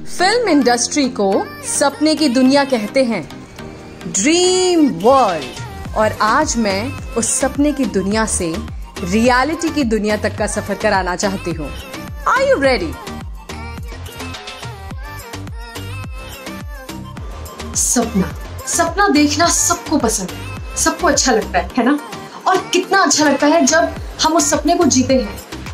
Film industry को सपने की दुनिया कहते हैं, ड्रीम वर्ल्ड। और आज मैं उस सपने की दुनिया से रियलिटी की दुनिया तक का सफर कराना चाहती हूँ। Are you ready? सपना देखना सबको पसंद है, सबको अच्छा लगता है ना? और कितना अच्छा लगता है जब हम उस सपने को जीते हैं,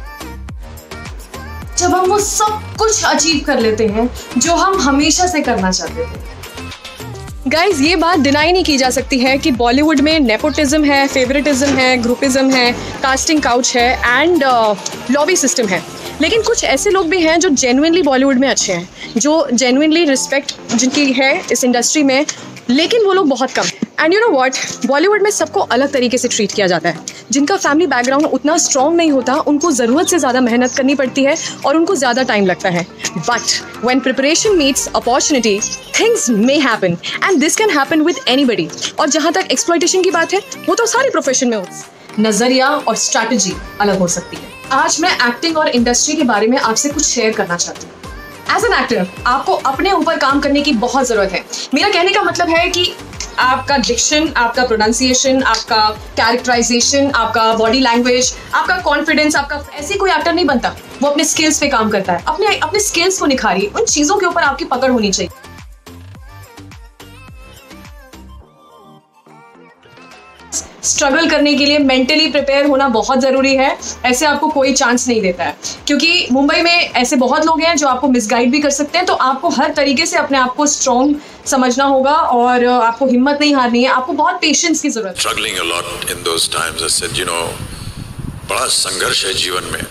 जब हम वो सब कुछ अचीव कर लेते हैं जो हम हमेशा से करना चाहते थे। गाइज, ये बात डिनाई नहीं की जा सकती है कि बॉलीवुड में नेपोटिज्म है, फेवरेटिज्म है, ग्रुपिज्म है, कास्टिंग काउच है एंड लॉबी सिस्टम है। लेकिन कुछ ऐसे लोग भी हैं जो जेन्युइनली बॉलीवुड में अच्छे हैं, जो जेन्युइनली रिस्पेक्ट जिनकी है इस इंडस्ट्री में, लेकिन वो लोग बहुत कम। And you know what, Bollywood में सबको अलग तरीके से ट्रीट किया जाता है। जिनका फैमिली बैकग्राउंड उतना स्ट्रॉन्ग नहीं होता, उनको ज़रूरत से ज़्यादा मेहनत करनी पड़ती है और उनको ज़्यादा टाइम लगता है। But when preparation meets opportunity, things may happen and this can happen with anybody. और जहाँ तक एक्सप्लॉयटेशन की बात है, वो तो सारे प्रोफेशन में होती। नजरिया और स्ट्रैटेजी अलग हो सकती है। आज मैं एक्टिंग और इंडस्ट्री के बारे में आपसे कुछ शेयर करना चाहती हूँ। एज एन एक्टर आपको अपने ऊपर काम करने की बहुत जरूरत है। मेरा कहने का मतलब है कि आपका डिक्शन, आपका प्रोनाउंसिएशन, आपका कैरेक्टराइजेशन, आपका बॉडी लैंग्वेज, आपका कॉन्फिडेंस, आपका ऐसे कोई एक्टर नहीं बनता, वो अपने स्किल्स पे काम करता है। अपने स्किल्स को निखारिए, उन चीजों के ऊपर आपकी पकड़ होनी चाहिए। स्ट्रगल करने के लिए मेंटली प्रिपेयर होना बहुत ज़रूरी है। ऐसे आपको कोई चांस नहीं देता है, क्योंकि मुंबई में ऐसे बहुत लोग हैं जो आपको मिसगाइड भी कर सकते हैं। तो आपको हर तरीके से अपने आप को स्ट्रॉन्ग समझना होगा और आपको हिम्मत नहीं हारनी है। आपको बहुत पेशेंस की जरूरत है। Struggling a lot in those times, I said, you know, बड़ा संघर्ष है जीवन में।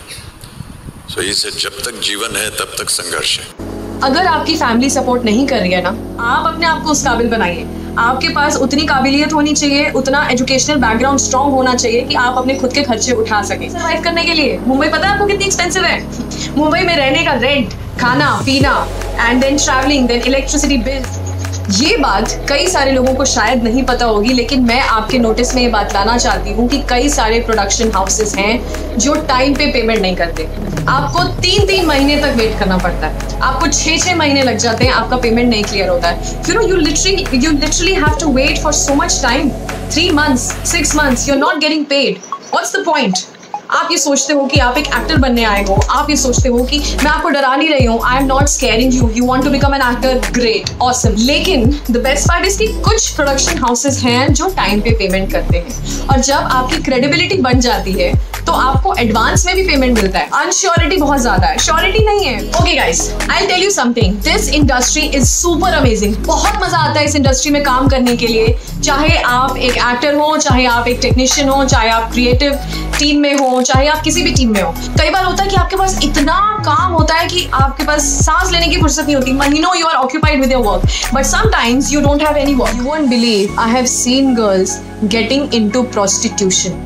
So he said, जब तक जीवन है तब तक संघर्ष है। अगर आपकी फैमिली सपोर्ट नहीं कर रही है ना, आप अपने आप को उस काबिल बनाइए। आपके पास उतनी काबिलियत होनी चाहिए, उतना एजुकेशनल बैकग्राउंड स्ट्रॉन्ग होना चाहिए कि आप अपने खुद के खर्चे उठा सकें सर्वाइव करने के लिए। मुंबई पता है आपको कितनी एक्सपेंसिव है? मुंबई में रहने का रेंट, खाना पीना and then travelling, then electricity bill. ये बात कई सारे लोगों को शायद नहीं पता होगी, लेकिन मैं आपके नोटिस में ये बात लाना चाहती हूँ कि कई सारे प्रोडक्शन हाउसेस हैं जो टाइम पे पेमेंट नहीं करते। आपको 3-3 महीने तक वेट करना पड़ता है, आपको 6-6 महीने लग जाते हैं, आपका पेमेंट नहीं क्लियर होता है। You know, you literally have to wait for so much time, 3 months, 6 months, you're not getting paid. What's the point? आप ये सोचते हो कि आप एक एक्टर बनने आए हो, आप ये सोचते हो कि मैं आपको डरा नहीं रही हूँ, I am not scaring you, you want to become an actor, great, awesome. लेकिन द बेस्ट पार्ट इज कि कुछ प्रोडक्शन हाउसेस हैं जो टाइम पे पेमेंट करते हैं, और जब आपकी क्रेडिबिलिटी बन जाती है तो आपको एडवांस में भी पेमेंट मिलता है। अनश्योरिटी बहुत ज्यादा है, श्योरिटी नहीं है। Okay guys, I will tell you something, this industry is super amazing. बहुत मजा आता है इस इंडस्ट्री में काम करने के लिए। चाहे आप एक एक्टर हो, चाहे आप एक टेक्नीशियन हो, चाहे आप क्रिएटिव टीम में हो, चाहे आप किसी भी टीम में हो। कई बार होता है कि आपके पास इतना काम होता है कि आपके पास सांस लेने की फुर्सत नहीं होती। महीनों you are occupied with your work, but sometimes you don't have any work. You won't believe, I have seen girls getting into prostitution.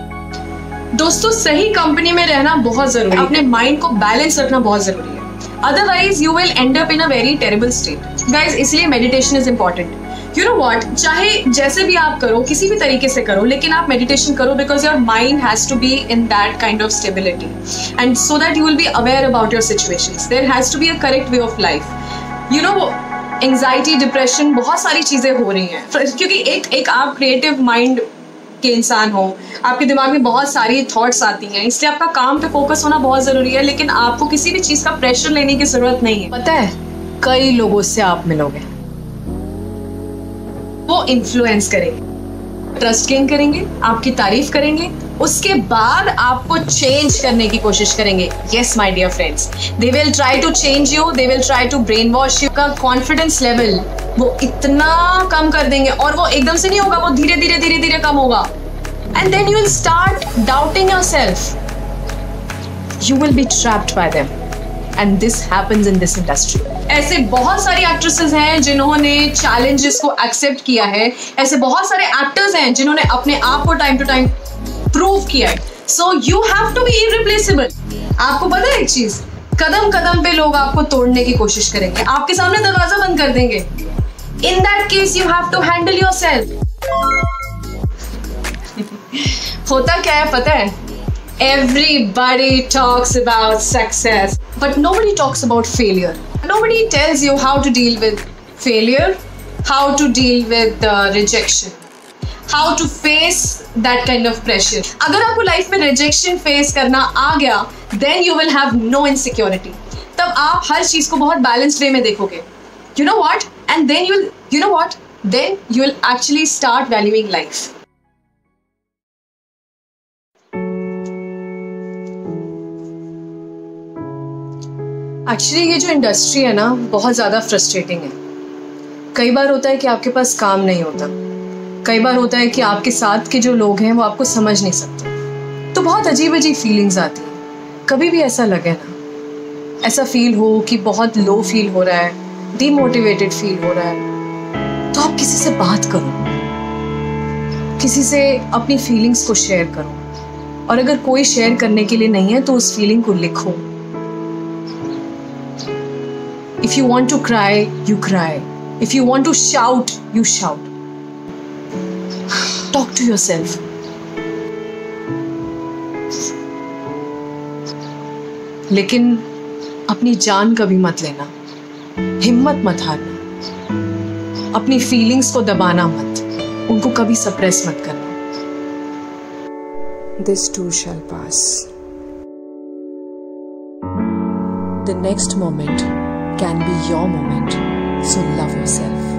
दोस्तों, सही कंपनी में रहना बहुत जरूरी है, अपने माइंड को बैलेंस रखना बहुत जरूरी है, otherwise you will end up in a very terrible state. Guys, इसलिए meditation is important. You know what, चाहे जैसे भी आप करो, किसी भी तरीके से करो, लेकिन आप मेडिटेशन करो, because your mind has to be in that kind of stability and so that you will be aware about your situations. There has to be a correct way of life. You know, anxiety, depression, बहुत सारी चीजें हो रही हैं क्योंकि एक आप creative mind के इंसान हो, आपके दिमाग में बहुत सारी थॉट्स आती हैं, इसलिए आपका काम पे फोकस होना बहुत जरूरी है। लेकिन आपको किसी भी चीज का प्रेशर लेने की जरूरत नहीं है। पता है, कई लोगों से आप मिलोगे, वो इन्फ्लुएंस करेंगे, ट्रस्ट गेन करेंगे, आपकी तारीफ करेंगे, उसके बाद आपको चेंज करने की कोशिश करेंगे। Yes my dear friends, they will try to change you, they will try to brain wash you. का कॉन्फिडेंस लेवल वो इतना कम कर देंगे, और वो एकदम से नहीं होगा, वो धीरे धीरे धीरे धीरे कम होगा। And then you will start doubting yourself, you will be trapped by them, and this happens in this industry. ऐसे बहुत सारी एक्ट्रेसेस हैं जिन्होंने चैलेंजेस को एक्सेप्ट किया है, ऐसे बहुत सारे एक्टर्स हैं जिन्होंने अपने आप को टाइम टू टाइम प्रूव किया है। So you have to be irreplaceable. आपको पता है एक चीज, कदम कदम पे लोग आपको तोड़ने की कोशिश करेंगे, आपके सामने दरवाजा बंद कर देंगे। In that case you have to handle yourself. होता क्या है पता है? Everybody talks about success. But nobody talks about failure. Nobody tells you how to deal with failure, how to deal with rejection, how to face that kind of pressure. अगर आपको life में rejection face करना आ गया, then you will have no insecurity. तब आप हर चीज को बहुत balanced way में देखोगे. You know what? And then then you will actually start valuing life. Actually ये जो इंडस्ट्री है ना, बहुत ज़्यादा फ्रस्ट्रेटिंग है. कई बार होता है कि आपके पास काम नहीं होता, कई बार होता है कि आपके साथ के जो लोग हैं वो आपको समझ नहीं सकते, तो बहुत अजीब अजीब फीलिंग्स आती हैं. कभी भी ऐसा लगे ना, ऐसा फील हो कि बहुत लो फील हो रहा है, डीमोटिवेटेड फील हो रहा है, तो आप किसी से बात करो, किसी से अपनी फीलिंग्स को शेयर करो. और अगर कोई शेयर करने के लिए नहीं है तो उस फीलिंग को लिखो. If you want to cry, you cry. If you want to shout, you shout. Talk to yourself. लेकिन अपनी जान कभी मत लेना, हिम्मत मत हारना, अपनी फीलिंग्स को दबाना मत, उनको कभी सप्रेस मत करना. This too shall pass. The next moment can be your moment, so love yourself.